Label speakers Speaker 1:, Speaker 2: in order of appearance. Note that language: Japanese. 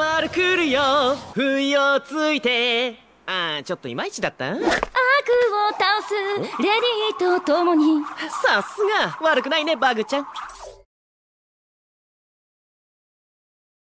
Speaker 1: は来るよ不意をついて。ちょっといまいちだった。
Speaker 2: 悪を倒すレディーと共に。
Speaker 1: さすが悪くないねバグちゃん。